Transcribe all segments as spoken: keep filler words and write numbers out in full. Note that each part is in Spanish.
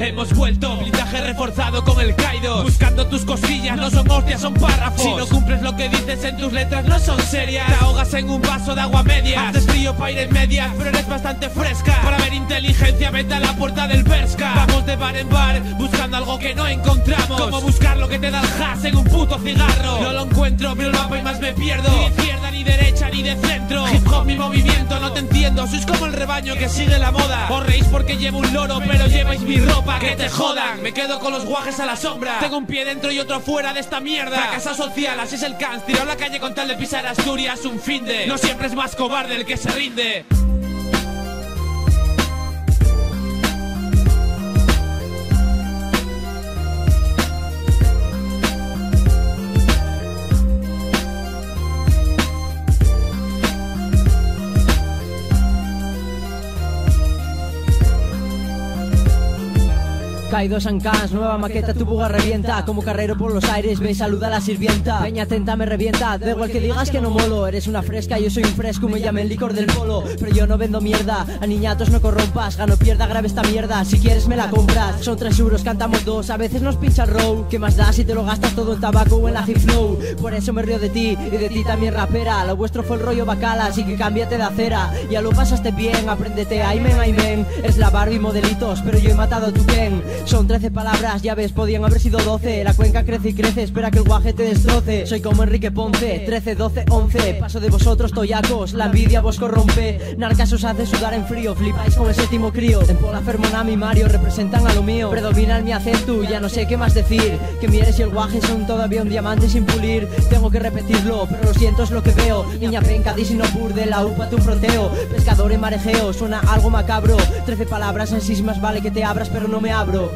Hemos vuelto, blindaje reforzado con el Kaido. Buscando tus cosillas, no son hostias, son párrafos. Si no cumples lo que dices en tus letras, no son serias. Te ahogas en un vaso de agua media. Haces frío para ir en medias, pero eres bastante fresca. Para ver inteligencia, vete a la puerta del Berska. Vamos de bar en bar, buscando algo que no encontramos. Como buscar lo que te da el has en un puto cigarro. No lo encuentro, miro el mapa y más me pierdo. Ni de izquierda, ni derecha, ni de centro. Hip hop, mi movimiento, no te entiendo. Sois como el rebaño que sigue la moda. Os reís porque llevo un loro, pero lleváis mi ropa. Que te jodan, me quedo con los guajes a la sombra. Tengo un pie dentro y otro fuera de esta mierda. Fracasa social, así es el cans. Tirado a la calle con tal de pisar Asturias un finde. No siempre es más cobarde el que se rinde. Kaido Sankans, nueva maqueta, tu buga revienta. Como carrero por los aires, ve y saluda a la sirvienta. Peña atenta me revienta, da igual que digas que no molo. Eres una fresca, yo soy un fresco, me llamen licor del polo. Pero yo no vendo mierda, a niñatos no corrompas. Gano, pierda, grave esta mierda, si quieres me la compras. Son tres euros, cantamos dos, a veces nos pincha el row. ¿Qué más da si te lo gastas todo en tabaco o en la hip flow? Por eso me río de ti, y de ti también rapera. Lo vuestro fue el rollo bacala, así que cámbiate de acera. Ya lo pasaste bien, apréndete, aymen, aymen. Es la Barbie modelitos, pero yo he matado a tu Ken. Son trece palabras, ya ves, podían haber sido doce. La cuenca crece y crece, espera que el guaje te destroce. Soy como Enrique Ponce, trece, doce, once. Paso de vosotros, toyacos, la envidia vos corrompe. Narcas os hace sudar en frío, flipáis con el séptimo crío. En Pola, Fermonami y Mario representan a lo mío. Predomina el mi acento, ya no sé qué más decir. Que mi eres y el guaje son todavía un diamante sin pulir. Tengo que repetirlo, pero lo siento, es lo que veo. Niña penca, di si no burde, la upa tu fronteo. Pescador en marejeo, suena algo macabro. Trece palabras en sí más vale que te abras, pero no me abro.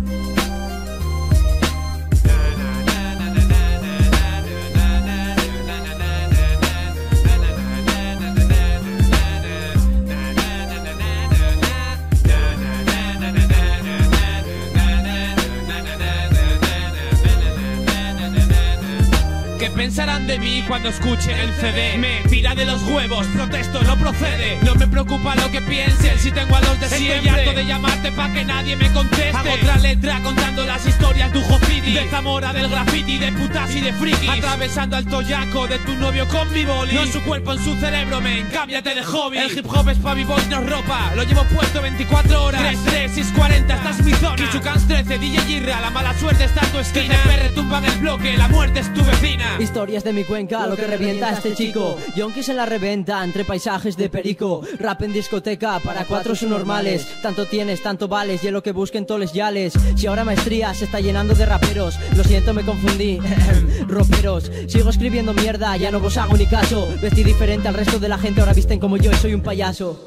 ¿Qué pensarán de mí cuando escuchen el C D? Me tira de los huevos, protesto, no procede. No me preocupa lo que piensen, si tengo a los de siempre. Estoy harto de llamarte pa' que nadie me conteste. Hago otra letra contando las historias de Ujocidi, de Zamora, del graffiti, de putas y de frikis. Atravesando al toyaco de tu novio con mi boli. No en su cuerpo, en su cerebro, men, cámbiate de hobby. El hip hop es pa' mi boys, no es ropa. Lo llevo puesto veinticuatro horas. Tres tres, seis cuarenta, esta es mi zona. Kichukans trece, D J Irra, la mala suerte está en tu esquina. T C P retumban el bloque, la muerte es tu vecina. Historias de mi cuenca, lo que revienta a este chico. Yonkis en la reventa, entre paisajes de perico. Rap en discoteca, para cuatro son normales. Tanto tienes, tanto vales, y es lo que busquen toles yales. Si ahora maestría se está llenando de raperos. Lo siento, me confundí, roperos. Sigo escribiendo mierda, ya no vos hago ni caso. Vestí diferente al resto de la gente, ahora visten como yo y soy un payaso.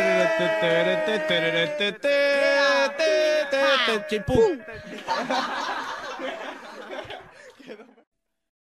Señoras y señores,